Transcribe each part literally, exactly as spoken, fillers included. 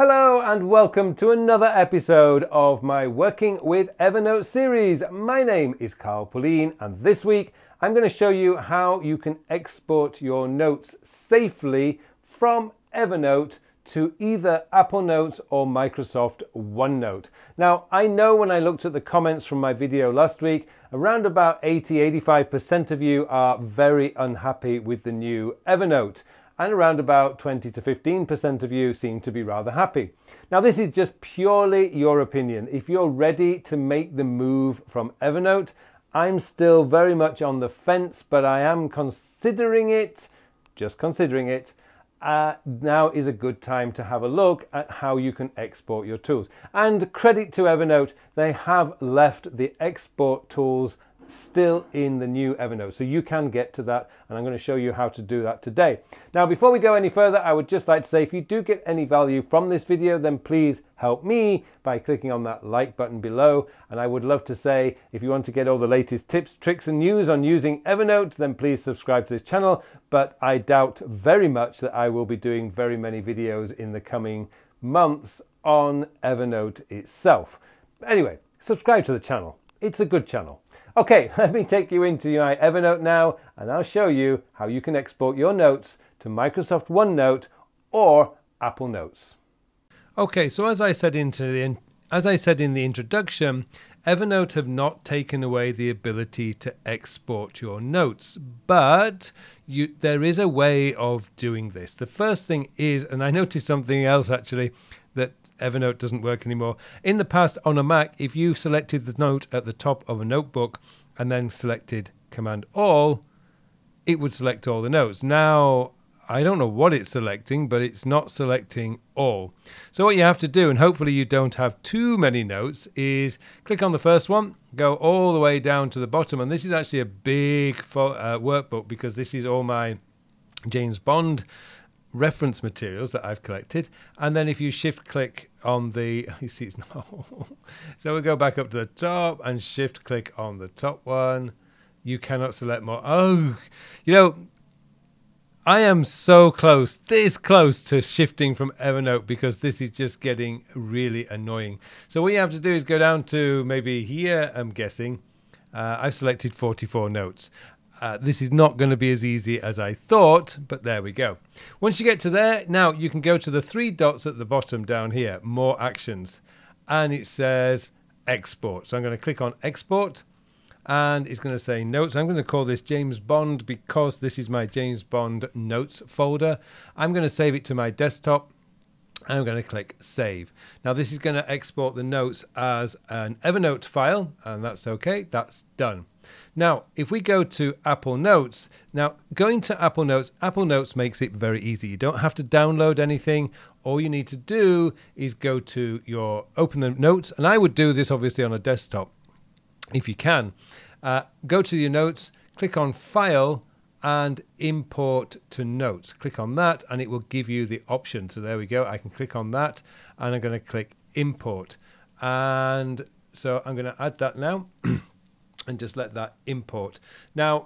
Hello and welcome to another episode of my Working with Evernote series. My name is Carl Pullein and this week I'm going to show you how you can export your notes safely from Evernote to either Apple Notes or Microsoft OneNote. Now, I know when I looked at the comments from my video last week, around about eighty to eighty-five percent of you are very unhappy with the new Evernote. And around about twenty to fifteen percent of you seem to be rather happy. Now, this is just purely your opinion. If you're ready to make the move from Evernote, I'm still very much on the fence, but I am considering it, just considering it. Uh, now is a good time to have a look at how you can export your tools. And credit to Evernote, they have left the export tools still in the new Evernote, so you can get to that, and I'm going to show you how to do that today. Now, before we go any further, I would just like to say if you do get any value from this video, then please help me by clicking on that like button below. And I would love to say, if you want to get all the latest tips, tricks and news on using Evernote, then please subscribe to this channel. But I doubt very much that I will be doing very many videos in the coming months on Evernote itself. Anyway, subscribe to the channel. It's a good channel. Okay, let me take you into my Evernote now, and I'll show you how you can export your notes to Microsoft OneNote or Apple Notes. Okay, so as I said into the as I said in the introduction, Evernote have not taken away the ability to export your notes, but you, there is a way of doing this. The first thing is, and I noticed something else actually, that Evernote doesn't work anymore. In the past on a Mac, if you selected the note at the top of a notebook and then selected Command All, it would select all the notes. Now, I don't know what it's selecting, but it's not selecting all. So what you have to do, and hopefully you don't have too many notes, is click on the first one, go all the way down to the bottom. And this is actually a big uh, workbook because this is all my James Bond reference materials that I've collected. And then if you shift click on the, you see it's not, so we'll go back up to the top and shift click on the top one. You cannot select more. Oh, you know, I am so close, this close to shifting from Evernote because this is just getting really annoying. So what you have to do is go down to maybe here, I'm guessing. Uh, I've selected forty-four notes. Uh, this is not going to be as easy as I thought, but there we go. Once you get to there, now you can go to the three dots at the bottom down here, more actions, and it says export. So I'm going to click on export, and it's going to say notes. I'm going to call this James Bond because this is my James Bond notes folder. I'm going to save it to my desktop. And I'm going to click save. Now this is going to export the notes as an Evernote file, and that's okay, that's done. Now if we go to Apple Notes, now going to Apple Notes, Apple Notes makes it very easy. You don't have to download anything. All you need to do is go to your, open the notes, and I would do this obviously on a desktop if you can. Uh, go to your notes, click on File, and import to notes. Click on that and it will give you the option. So there we go. I can click on that and I'm going to click import. And so I'm going to add that now and just let that import. Now,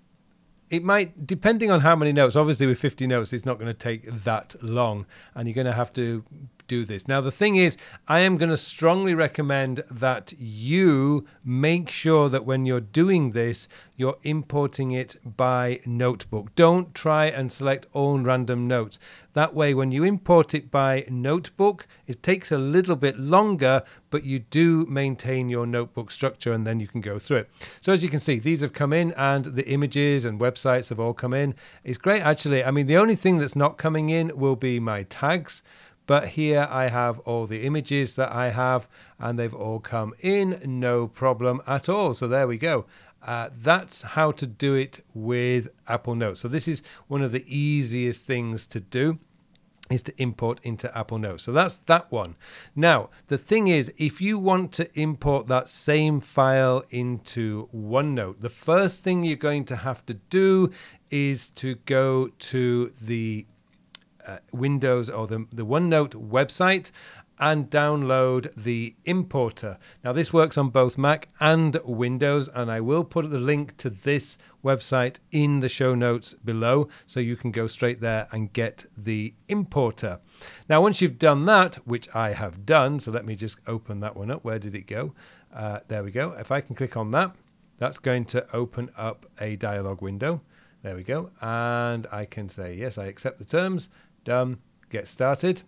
it might, depending on how many notes, obviously with fifty notes, it's not going to take that long and you're going to have to do this. Now, the thing is, I am going to strongly recommend that you make sure that when you're doing this, you're importing it by notebook. Don't try and select all random notes. That way, when you import it by notebook, it takes a little bit longer, but you do maintain your notebook structure and then you can go through it. So as you can see, these have come in and the images and websites have all come in. It's great, actually. I mean, the only thing that's not coming in will be my tags. But here I have all the images that I have and they've all come in, no problem at all. So there we go. Uh, that's how to do it with Apple Notes. So this is one of the easiest things to do, is to import into Apple Notes. So that's that one. Now, the thing is, if you want to import that same file into OneNote, the first thing you're going to have to do is to go to the Uh, Windows or the, the OneNote website and download the importer. Now this works on both Mac and Windows, and I will put the link to this website in the show notes below so you can go straight there and get the importer. Now, once you've done that, which I have done, so let me just open that one up. Where did it go? Uh, there we go. If I can click on that, that's going to open up a dialog window. There we go. And I can say, yes, I accept the terms. Done. Get started.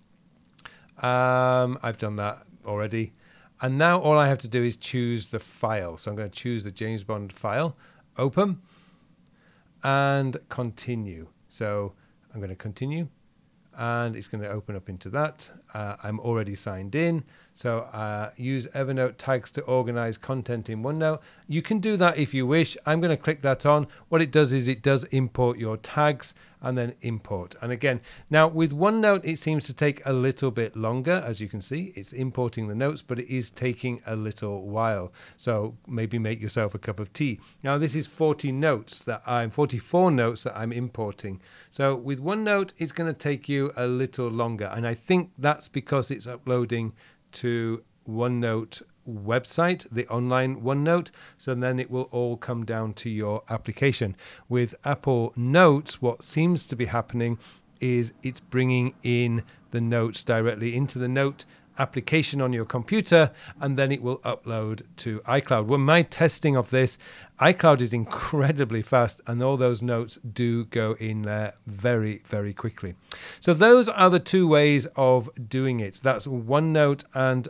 Um, I've done that already. And now all I have to do is choose the file. So I'm going to choose the James Bond file, open, and continue. So I'm going to continue, and it's going to open up into that. Uh, I'm already signed in. So uh, use Evernote tags to organize content in OneNote. You can do that if you wish. I'm going to click that on. What it does is it does import your tags and then import. And again, now with OneNote, it seems to take a little bit longer. As you can see, it's importing the notes, but it is taking a little while. So maybe make yourself a cup of tea. Now this is forty notes that I'm, forty-four notes that I'm importing. So with OneNote, it's going to take you a little longer. And I think that's because it's uploading to OneNote website, the online OneNote, so then it will all come down to your application. With Apple Notes, what seems to be happening is it's bringing in the notes directly into the note application on your computer, and then it will upload to iCloud. When my testing of this, iCloud is incredibly fast, and all those notes do go in there very, very quickly. So those are the two ways of doing it. That's OneNote and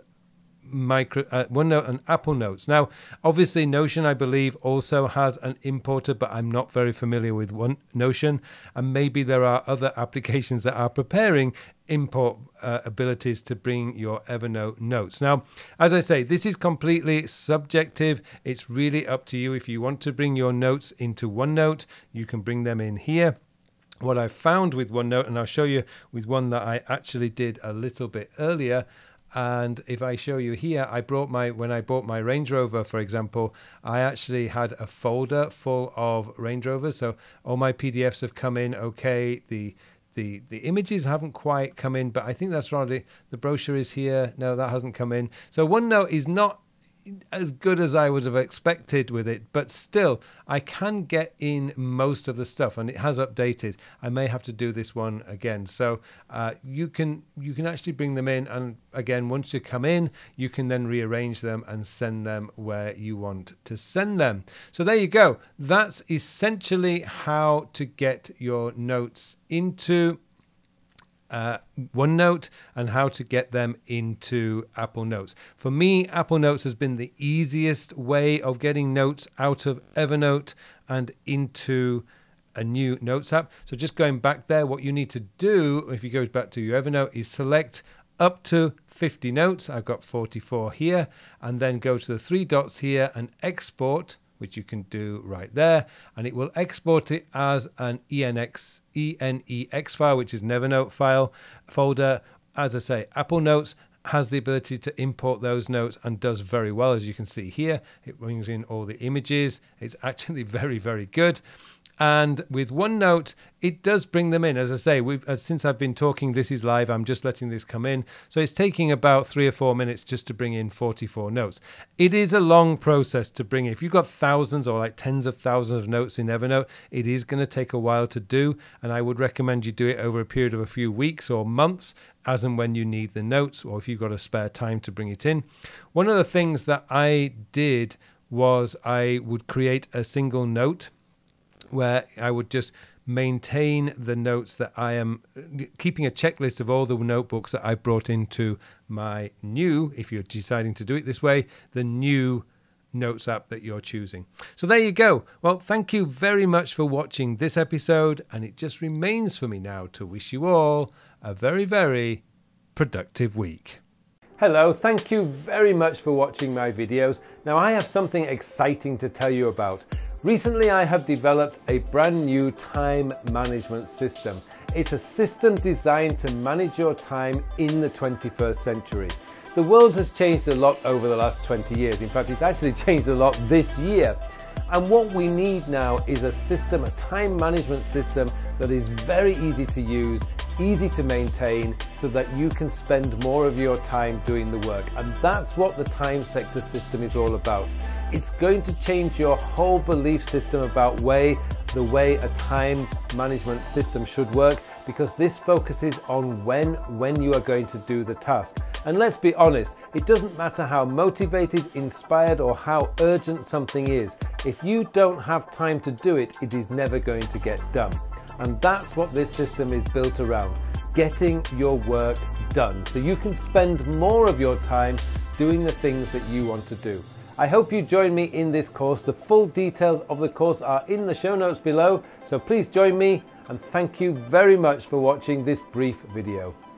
Micro, uh, OneNote and Apple Notes. Now, obviously, Notion, I believe, also has an importer, but I'm not very familiar with one Notion, and maybe there are other applications that are preparing import uh, abilities to bring your Evernote notes. Now, as I say, this is completely subjective. It's really up to you. If you want to bring your notes into OneNote, you can bring them in here. What I found with OneNote, and I'll show you with one that I actually did a little bit earlier. And if I show you here, I brought my, when I bought my Range Rover, for example, I actually had a folder full of Range Rovers. So all my P D Fs have come in okay. The the the images haven't quite come in, but I think that's right. The brochure is here. No, that hasn't come in. So OneNote is not as good as I would have expected with it, but still I can get in most of the stuff, and it has updated. I may have to do this one again. So uh, you can you can actually bring them in, and again, once you come in, you can then rearrange them and send them where you want to send them. So there you go. That's essentially how to get your notes into Uh, OneNote and how to get them into Apple Notes. For me, Apple Notes has been the easiest way of getting notes out of Evernote and into a new Notes app. So just going back there, what you need to do, if you go back to your Evernote, is select up to fifty notes. I've got forty-four here, and then go to the three dots here and export, which you can do right there, and it will export it as an E N X, E N E X file, which is an Evernote file folder. As I say, Apple Notes has the ability to import those notes and does very well. As you can see here, it brings in all the images. It's actually very, very good. And with OneNote, it does bring them in. As I say, we've, uh, since I've been talking, this is live. I'm just letting this come in. So it's taking about three or four minutes just to bring in forty-four notes. It is a long process to bring in. If you've got thousands or like tens of thousands of notes in Evernote, it is going to take a while to do. And I would recommend you do it over a period of a few weeks or months, as and when you need the notes, or if you've got a spare time to bring it in. One of the things that I did was I would create a single note where I would just maintain the notes that I am keeping a checklist of all the notebooks that I've brought into my new, if you're deciding to do it this way, the new Notes app that you're choosing. So there you go. Well, thank you very much for watching this episode, and it just remains for me now to wish you all a very, very productive week. Hello, thank you very much for watching my videos. Now I have something exciting to tell you about. Recently, I have developed a brand new time management system. It's a system designed to manage your time in the twenty-first century. The world has changed a lot over the last twenty years. In fact, it's actually changed a lot this year. And what we need now is a system, a time management system that is very easy to use, easy to maintain, so that you can spend more of your time doing the work. And that's what the time sector system is all about. It's going to change your whole belief system about way, the way a time management system should work, because this focuses on when, when you are going to do the task. And let's be honest, it doesn't matter how motivated, inspired, or how urgent something is. If you don't have time to do it, it is never going to get done. And that's what this system is built around, getting your work done, so you can spend more of your time doing the things that you want to do. I hope you join me in this course. The full details of the course are in the show notes below, so please join me, and thank you very much for watching this brief video.